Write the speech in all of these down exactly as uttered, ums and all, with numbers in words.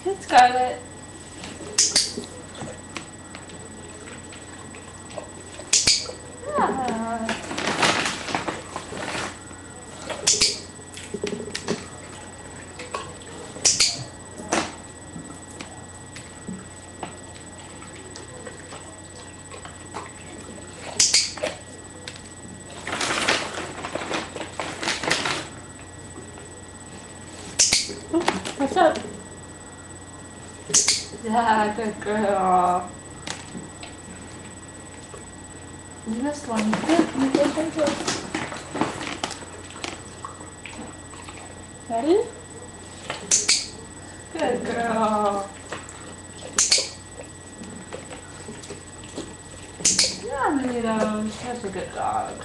Good, Scarlett. Ah. Oh, what's up? Yeah, good girl. You missed one. Good, you did, good, good. Ready? Good girl. Yeah, Manito. Such a good dog.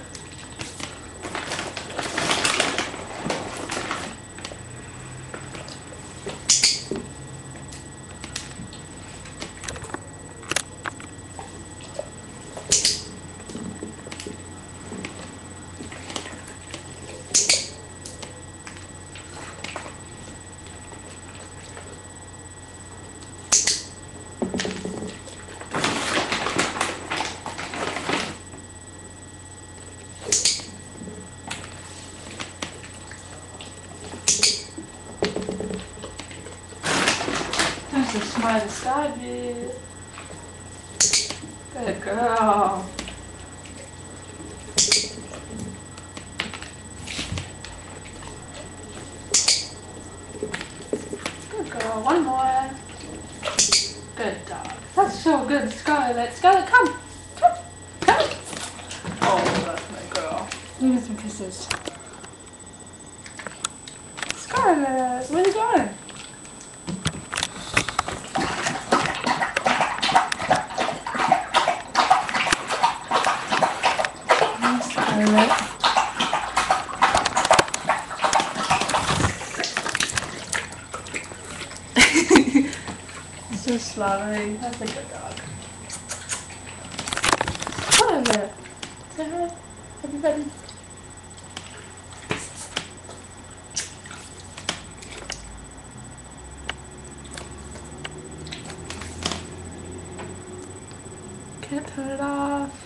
That's the smartest dog, dude. Good girl. Good girl. One more. Good dog. That's so good, Scarlett. Scarlett, come. Come. Come. Oh, that's my girl. Give me some kisses. Scarlett, where are you going? Scarlett. So slobbery. That's a good dog. Scarlett. Say hi, everybody. Can't turn it off.